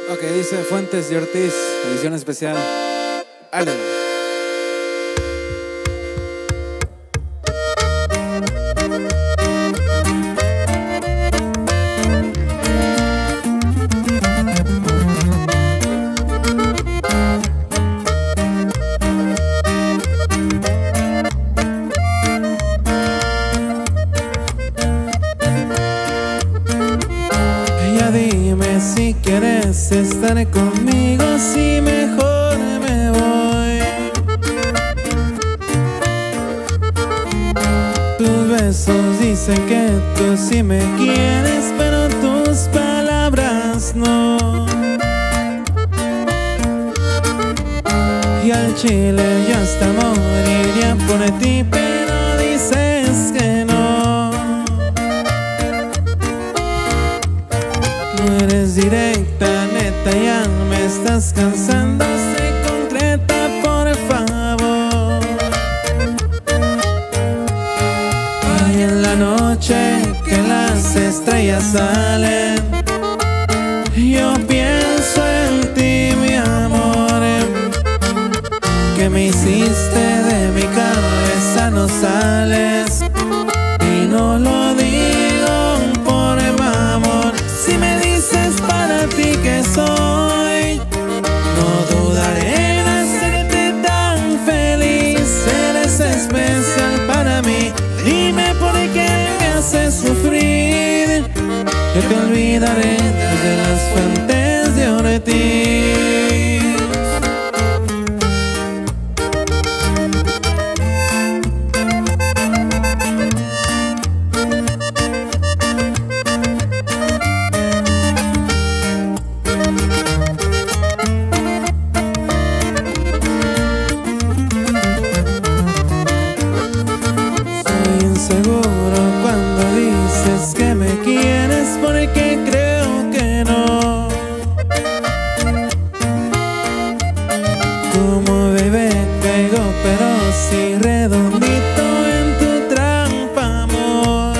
Ok, dice Fuentes de Ortiz, edición especial. Ale. Dime si quieres estar conmigo, si mejor me voy. Tus besos dicen que tú sí me quieres, pero tus palabras no. Y al chile yo hasta moriría por ti, pero dices que no. No eres directa, neta, ya me estás cansando. Sé concreta, por favor. Ay, en la noche que las estrellas salen, yo pienso en ti, mi amor. Que me hiciste de mi cabeza, no sales. Y no lo digo por amor. Si me dices para ti que soy, no dudaré en hacerte tan feliz. Eres especial para mí. Dime por qué me haces sufrir. Yo te olvidaré de las fuentes de Ortiz. Seguro cuando dices que me quieres, porque creo que no. Como bebé caigo, pero sí redondito en tu trampa, amor.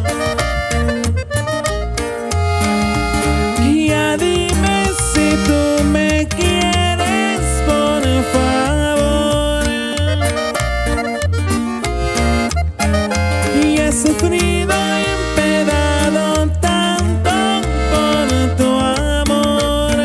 Ya dime si tú me quieres, por favor. He sufrido y empedado tanto por tu amor.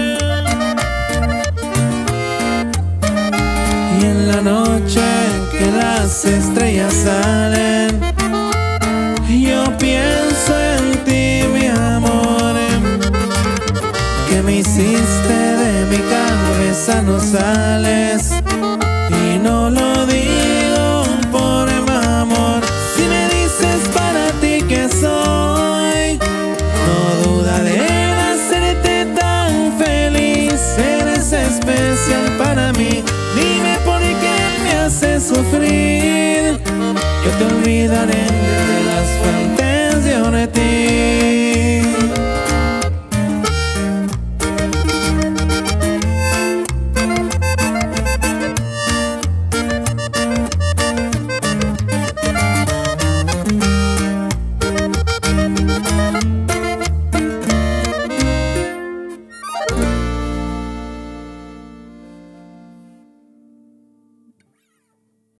Y en la noche que las estrellas salen, yo pienso en ti, mi amor. Que me hiciste de mi cabeza, no sales. Y no lo digo por amor. Si me dices para ti que soy, no dudaré en hacerte tan feliz. Eres especial para mí. Dime por qué me haces sufrir. Yo te olvidaré